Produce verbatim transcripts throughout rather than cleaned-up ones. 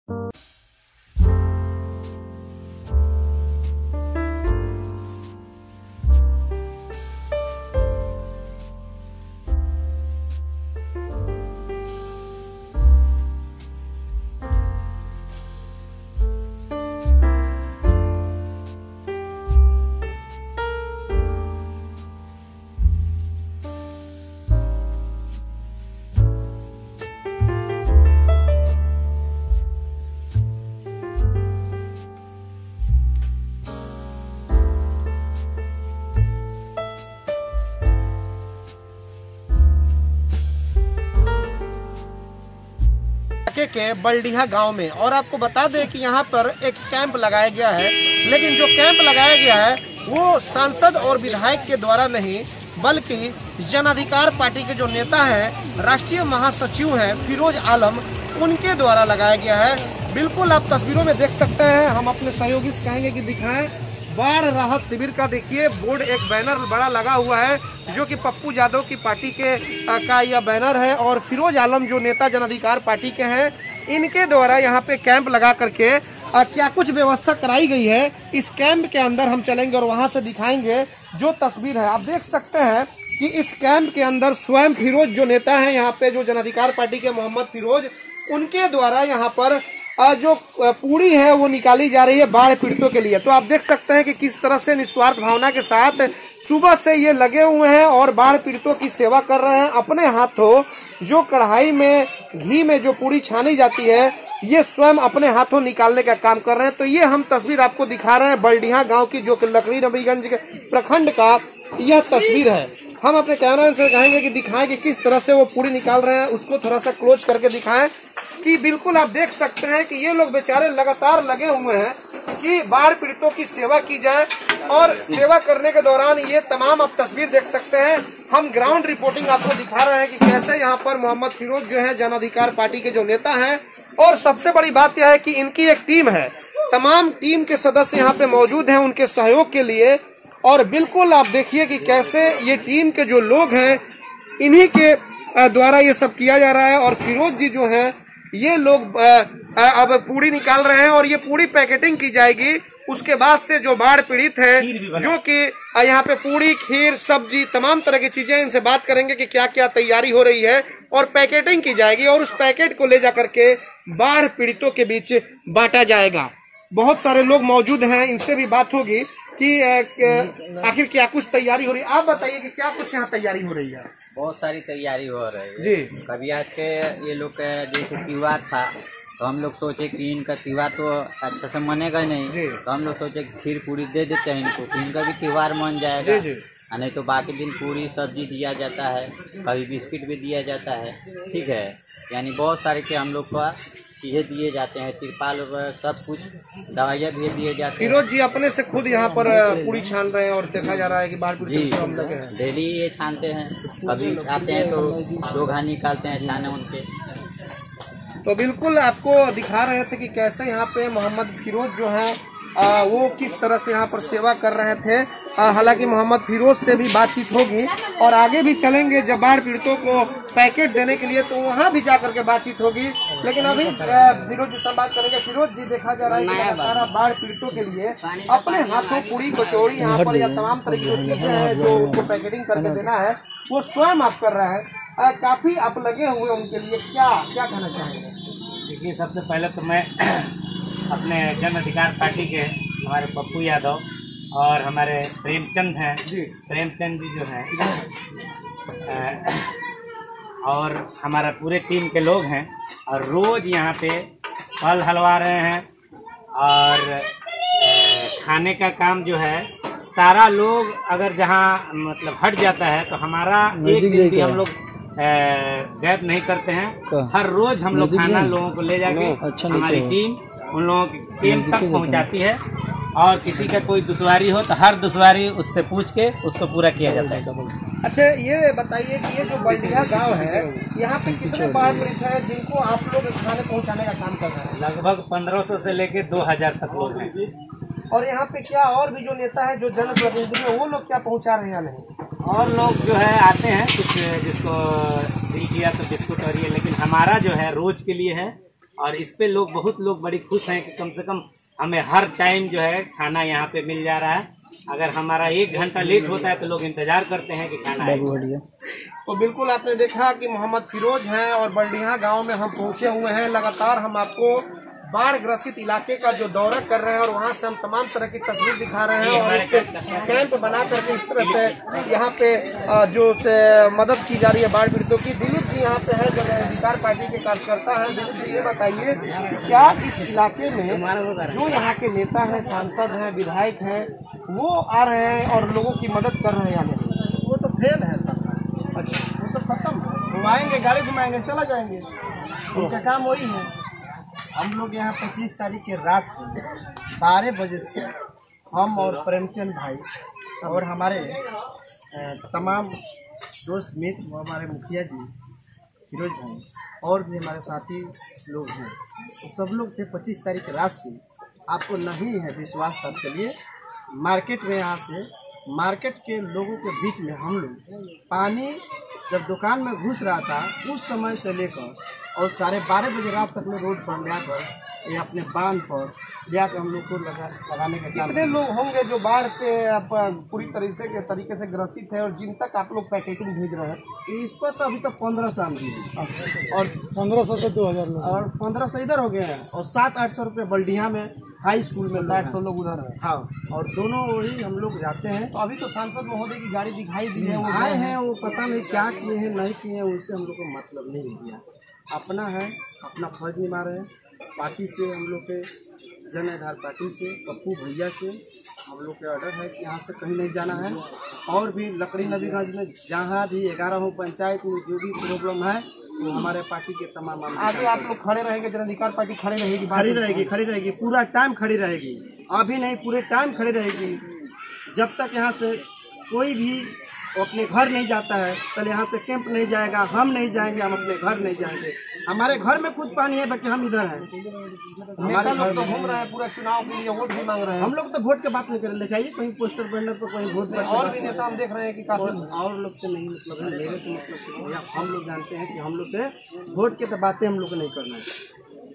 के बलडीहा गांव में। और आपको बता दें कि यहाँ पर एक कैंप लगाया गया है, लेकिन जो कैंप लगाया गया है वो सांसद और विधायक के द्वारा नहीं, बल्कि जन अधिकार पार्टी के जो नेता हैं, राष्ट्रीय महासचिव हैं फिरोज आलम, उनके द्वारा लगाया गया है। बिल्कुल आप तस्वीरों में देख सकते हैं। हम अपने सहयोगी से कहेंगे कि दिखाएं। बाढ़ राहत शिविर का देखिए बोर्ड, एक बैनर बड़ा लगा हुआ है जो कि पप्पू यादव की पार्टी के का यह बैनर है। और फिरोज आलम जो नेता जन अधिकार पार्टी के हैं, इनके द्वारा यहाँ पे कैंप लगा करके आ, क्या कुछ व्यवस्था कराई गई है। इस कैंप के अंदर हम चलेंगे और वहाँ से दिखाएंगे जो तस्वीर है। आप देख सकते हैं कि इस कैंप के अंदर स्वयं फिरोज जो नेता है यहाँ पे, जो जन अधिकार पार्टी के मोहम्मद फिरोज, उनके द्वारा यहाँ पर जो पूरी है वो निकाली जा रही है बाढ़ पीड़ितों के लिए। तो आप देख सकते हैं कि किस तरह से निस्वार्थ भावना के साथ सुबह से ये लगे हुए हैं और बाढ़ पीड़ितों की सेवा कर रहे हैं। अपने हाथों जो कढ़ाई में घी में जो पूरी छानी जाती है, ये स्वयं अपने हाथों निकालने का काम कर रहे हैं। तो ये हम तस्वीर आपको दिखा रहे हैं बलडीहा गाँव की, जो कि लकड़ी नबीगंज के प्रखंड का यह तस्वीर है। हम अपने कैमरामैन से कहेंगे कि दिखाएं कि किस तरह से वो पूरी निकाल रहे हैं, उसको थोड़ा सा क्लोज करके दिखाएं कि बिल्कुल आप देख सकते हैं कि ये लोग बेचारे लगातार लगे हुए हैं कि बाढ़ पीड़ितों की सेवा की जाए। और सेवा करने के दौरान ये तमाम आप तस्वीर देख सकते हैं। हम ग्राउंड रिपोर्टिंग आपको दिखा रहे हैं कि कैसे यहाँ पर मोहम्मद फिरोज जो है जन अधिकार पार्टी के जो नेता हैं, और सबसे बड़ी बात यह है कि इनकी एक टीम है, तमाम टीम के सदस्य यहाँ पे मौजूद हैं उनके सहयोग के लिए। और बिल्कुल आप देखिए कि कैसे ये टीम के जो लोग हैं, इन्हीं के द्वारा ये सब किया जा रहा है। और फिरोज जी जो हैं, ये लोग अब पूड़ी निकाल रहे हैं और ये पूड़ी पैकेटिंग की जाएगी। उसके बाद से जो बाढ़ पीड़ित हैं, जो कि यहाँ पे पूड़ी, खीर, सब्जी, तमाम तरह की चीजें, इनसे बात करेंगे कि क्या क्या तैयारी हो रही है और पैकेटिंग की जाएगी और उस पैकेट को ले जा करके बाढ़ पीड़ितों के बीच बांटा जाएगा। बहुत सारे लोग मौजूद हैं, इनसे भी बात होगी कि आखिर क्या कुछ तैयारी हो रही है। आप बताइए कि क्या कुछ यहाँ तैयारी हो रही है। बहुत सारी तैयारी हो रही है जी। कभी आज के ये लोग जैसे त्योहार था, तो हम लोग सोचे कि इनका त्योहार तो अच्छा से मनेगा नहीं, तो हम लोग सोचे खीर पूरी दे देते हैं इनको, तो इनका भी त्योहार मन जाएगा। जी जी। नहीं तो बाकी दिन पूरी सब्जी दिया जाता है, कभी बिस्किट भी दिया जाता है, ठीक है। यानी बहुत सारे के हम लोग का चीजें दिए जाते हैं, तिरपाल सब कुछ, दवाइयाँ भी दिए जाते हैं। फिरोज जी अपने से खुद यहाँ पर पूरी छान रहे हैं और देखा जा रहा है कि बाढ़ पीड़ितों हम लगे हैं। डेली ये छानते हैं, कभी आते हैं तो दो घा निकालते हैं छाने उनके। तो बिल्कुल आपको दिखा रहे थे कि कैसे यहाँ पे मोहम्मद फिरोज जो है आ, वो किस तरह से यहाँ पर सेवा कर रहे थे। हालांकि मोहम्मद फिरोज से भी बातचीत होगी और आगे भी चलेंगे जब बाढ़ पीड़ितों को पैकेट देने के लिए, तो वहाँ भी जाकर के बातचीत होगी। लेकिन अभी फिरोज जी से बात करेंगे। फिरोज जी, देखा जा रहा है कि लगातार बाढ़ पीड़ितों के लिए अपने हाथों पूरी कचौड़ी यहाँ पर या तमाम तरह की जो चीजें हैं जो उनको पैकेटिंग करके देना है, वो स्वयं आप कर रहे हैं। काफी आप लगे हुए उनके लिए, क्या क्या कहना चाहेंगे। देखिए, सबसे पहले तो मैं अपने जन अधिकार पार्टी के हमारे पप्पू यादव और हमारे प्रेमचंद हैं जी, प्रेमचंद जी जो हैं, और हमारा पूरे टीम के लोग हैं, और रोज़ यहाँ पे फल हलवा रहे हैं। और खाने का काम जो है, सारा लोग अगर जहाँ मतलब हट जाता है तो हमारा एक दिन भी हम लोग गैप नहीं करते हैं। हर रोज हम लोग खाना लोगों को ले जाके अच्छा, हमारी टीम उन लोगों की टीम तक पहुंचाती है। और किसी का कोई दुश्वारी हो तो हर दुश्वारी उससे पूछ के उसको पूरा किया जाता है। अच्छा, ये बताइए कि ये जो बलडीहा गांव है, यहाँ पे कितने बाढ़ पीड़ित हैं जिनको आप लोग खाने पहुँचाने का काम कर रहे हैं। लगभग पंद्रह सौ से लेके दो हजार तक लोग हैं। और यहाँ पे क्या और भी जो नेता है, जो जनप्रतिनिधि है, वो लोग क्या पहुँचा रहे हैं या नहीं। और लोग जो है आते हैं, कुछ जिसको दिल किया तो बिस्कुट और ये, लेकिन हमारा जो है रोज के लिए है और इस पे लोग बहुत लोग बड़ी खुश हैं कि कम से कम हमें हर टाइम जो है खाना यहाँ पे मिल जा रहा है। अगर हमारा एक घंटा लेट होता है तो लोग इंतजार करते हैं कि खाना आए। तो बिल्कुल आपने देखा कि मोहम्मद फिरोज हैं और बल्डिहा गांव में हम पहुंचे हुए हैं। लगातार हम आपको बाढ़ ग्रसित इलाके का जो दौरा कर रहे हैं और वहां से हम तमाम तरह की तस्वीर दिखा रहे हैं और एक कैंप बना करके इस तरह से यहाँ पे जो से मदद की जा रही है बाढ़ पीड़ितों की। दिलीप जी यहाँ पे है जो अधिकार पार्टी के कार्यकर्ता हैं। दिलीप जी ये बताइए क्या इस इलाके में जो यहाँ के नेता हैं, सांसद हैं, विधायक हैं, वो आ रहे हैं और लोगों की मदद कर रहे हैं? यानी वो तो फेल है सर। अच्छा, वो तो खत्म। घुमाएंगे, गाड़ी घुमाएंगे, चला जाएंगे, उनका काम वही है। हम लोग यहाँ पच्चीस तारीख के रात से बारह बजे से हम और प्रेमचंद भाई और हमारे तमाम दोस्त मित्र, हमारे मुखिया जी फिरोज भाई और भी हमारे साथी लोग हैं, तो सब लोग थे पच्चीस तारीख की रात से। आपको नहीं है विश्वास तब चलिए मार्केट में, यहाँ से मार्केट के लोगों के बीच में हम लोग पानी जब दुकान में घुस रहा था उस समय से लेकर और साढ़े बारह बजे रात तक में रोड पर ले आकर ये अपने बांध पर ले आकर हम लोग को लगा लगाने का काम। कितने लोग होंगे जो बाढ़ से आप पूरी तरीके के तरीके से ग्रसित है और जिन तक आप लोग पैकेटिंग भेज रहे हैं? इस पर तो अभी तक पंद्रह सौ आमदी है और पंद्रह सौ से दो हजार और पंद्रह सौ इधर हो गए हैं और सात आठ सौ रुपये बल्डिया में हाई स्कूल में आठ सौ लोग उधर है। हाँ, और दोनों वही हम लोग जाते हैं। तो अभी तो सांसद महोदय की गाड़ी दिखाई दी है, वो आए हैं, वो पता नहीं क्या किए हैं नहीं किए हैं, उनसे हम लोग को मतलब नहीं दिया। अपना है, अपना फर्ज निभा रहे हैं। पार्टी से हम लोग के जन आधार पार्टी से पप्पू भैया से हम लोग के ऑर्डर है कि यहाँ से कहीं नहीं जाना है। और भी लकड़ी नबीगंज में जहाँ भी ग्यारह पंचायत में जो भी प्रॉब्लम है वो हमारे पार्टी के तमाम आगे आप लोग खड़े रहेंगे, जन अधिकार पार्टी खड़े रहेगी, खड़ी रहेगी खड़ी रहेगी पूरा टाइम खड़ी रहेगी। अभी नहीं, पूरे टाइम खड़ी रहेगी जब तक यहाँ से कोई भी अपने घर नहीं जाता है। पहले यहाँ से कैंप नहीं जाएगा, हम नहीं जाएंगे, हम अपने घर नहीं जाएंगे। हमारे घर में खुद पानी है, बाकी हम इधर हैं। हमारे लोग तो घूम रहे हैं पूरा चुनाव के लिए, वोट भी मांग रहे हैं। हम लोग तो वोट के बात नहीं कर रहे, लिखाइए कहीं पोस्टर बैनर पर कहीं वोट। और भी नेता हम देख रहे हैं कि काफी और लोग से नहीं मतलब है, मेरे से मतलब भैया हम लोग जानते हैं कि हम लोग से वोट के तो बातें हम लोग को नहीं करना है।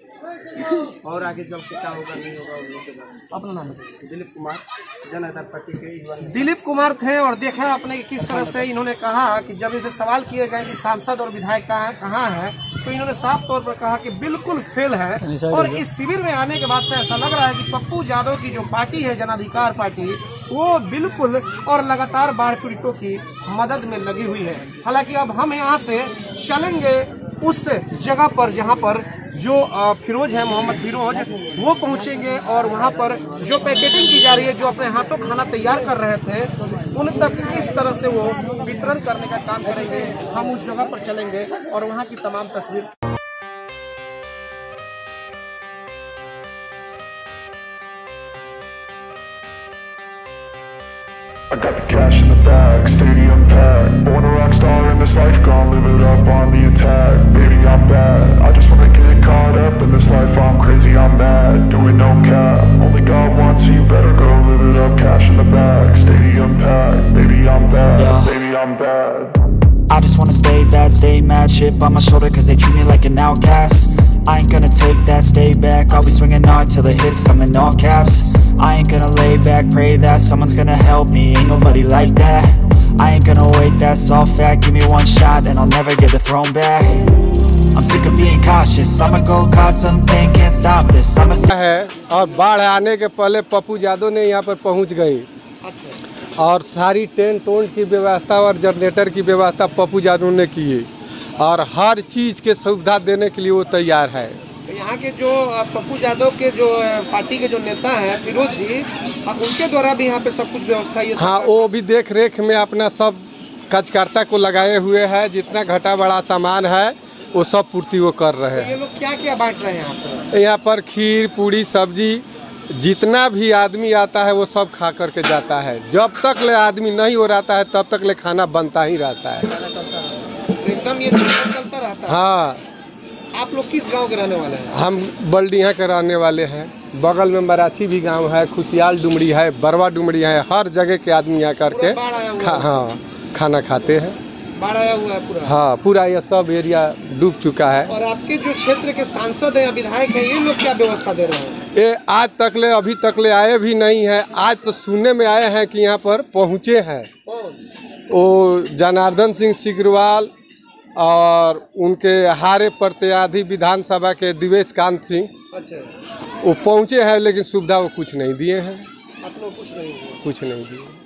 और आगे जब क्या होगा नहीं होगा उन लोग के बारे में। अपना नाम दिलीप कुमार, जन आधार पार्टी के युवा। दिलीप कुमार थे और देखा आपने किस तरह से इन्होंने कहा कि जब इनसे सवाल किए गए कि सांसद और विधायक कहाँ कहाँ है, तो इन्होंने साफ तौर पर कहा कि बिल्कुल फेल है। और इस शिविर में आने के बाद से ऐसा लग रहा है कि पप्पू यादव की जो पार्टी है जन अधिकार पार्टी, वो बिल्कुल और लगातार बाढ़ पीड़ितों की मदद में लगी हुई है। हालांकि अब हम यहाँ से चलेंगे उस जगह पर जहाँ पर जो फिरोज है, मोहम्मद फिरोज, वो पहुंचेंगे और वहां पर जो पैकेटिंग की जा रही है, जो अपने हाथों खाना तैयार कर रहे थे, उन तक किस तरह से वो वितरण करने का काम करेंगे। हम उस जगह पर चलेंगे और वहां की तमाम तस्वीर I got the cash in the bag, stadium packed. Born a rock star in this life, gonna live it up on the attack. Baby, I'm bad, I just wanna get caught up in this life. I'm crazy, I'm mad, doing no cap. Only God wants you, better go live it up. Cash in the bag, stadium packed. Baby, I'm bad, yeah. Baby, I'm bad. I just wanna stay bad, stay mad. Chip on my shoulder cause they treat me like an outcast. I ain't gonna take that, stay back. I'll be swinging hard till the hits come in all caps. I ain't gonna lay back, pray that someone's gonna help me. Ain't nobody like that. I ain't gonna wait, that's all fact. Give me one shot and I'll never get the throne back. I'm sick of being cautious. I'ma go cause something, can't stop this. I'ma है और बाढ़ आने के पहले पप्पू यादव ने यहाँ पर पहुँच गए। अच्छा। और सारी टेंट टोंट की व्यवस्था और जनरेटर की व्यवस्था पप्पू यादव ने की है और हर चीज़ के सुविधा देने के लिए वो तैयार है। यहाँ के जो पप्पू यादव के जो पार्टी के जो नेता हैं फिरोज जी, उनके द्वारा भी यहाँ पे सब कुछ व्यवस्था है। हाँ, वो भी देख रेख में अपना सब कार्यकर्ता को लगाए हुए हैं। जितना घटा बड़ा सामान है वो सब पूर्ति वो कर रहे हैं। तो ये लोग क्या क्या बांट रहे हैं यहाँ पर? यहाँ पर खीर पूड़ी सब्जी जितना भी आदमी आता है वो सब खा करके जाता है। जब तक ले आदमी नहीं हो रहता है तब तक ले खाना बनता ही रहता है। एकदम ये चलता रहता है। हाँ। आप लोग किस गांव के रहने वाले हैं? हम बल्डिहा के रहने वाले हैं। बगल में मराठी भी गांव है, खुशियाल डुमरी है, बरवा डुमरी है। हर जगह के आदमी यहाँ करके खा हाँ खाना खाते हैं। बाढ़ आया हुआ है पूरा। हाँ, पूरा ये सब एरिया डूब चुका है। और आपके जो क्षेत्र के सांसद हैं, विधायक हैं, ये लोग क्या व्यवस्था दे रहे हैं? ये आज तक ले अभी तक ले आए भी नहीं है। आज तो सुनने में आए हैं कि यहाँ पर पहुँचे हैं वो जनार्दन सिंह सिग्रीवाल और उनके हारे प्रत्याशी विधानसभा के दिवेश कांत सिंह। अच्छा, वो पहुँचे हैं लेकिन सुविधा वो कुछ नहीं दिए हैं। आप लोग कुछ नहीं हुआ? कुछ नहीं दिए।